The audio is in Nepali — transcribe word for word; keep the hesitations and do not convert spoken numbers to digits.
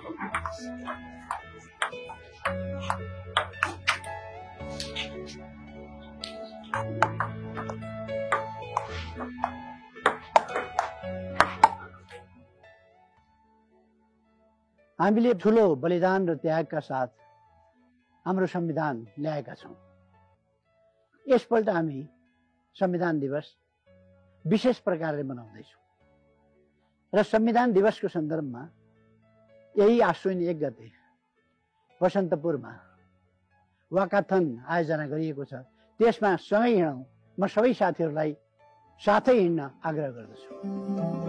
हामीले ठुलो बलिदान र त्यागका साथ हाम्रो संविधान ल्याएका छौं। यसपल्ट हामी संविधान दिवस विशेष प्रकारले मनाउँदैछौँ र संविधान दिवसको सन्दर्भमा यही आश्विन एक गते बसन्तपुरमा वाकाथन आयोजना गरिएको छ। त्यसमा सँगै हिँडौँ, म सबै साथीहरूलाई साथै हिँड्न आग्रह गर्दछु।